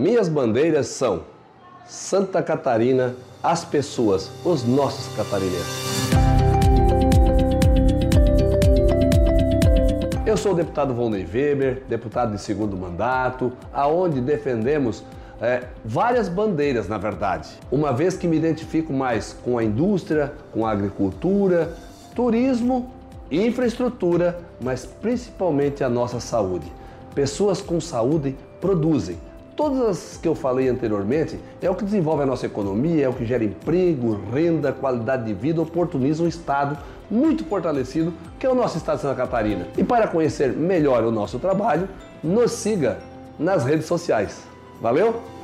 Minhas bandeiras são Santa Catarina, as pessoas, os nossos catarinenses. Eu sou o deputado Volney Weber, deputado de segundo mandato, aonde defendemos várias bandeiras, na verdade. Uma vez que me identifico mais com a indústria, com a agricultura, turismo, infraestrutura, mas principalmente a nossa saúde. Pessoas com saúde produzem. Todas as que eu falei anteriormente é o que desenvolve a nossa economia, é o que gera emprego, renda, qualidade de vida, oportuniza um estado muito fortalecido, que é o nosso estado de Santa Catarina. E para conhecer melhor o nosso trabalho, nos siga nas redes sociais. Valeu?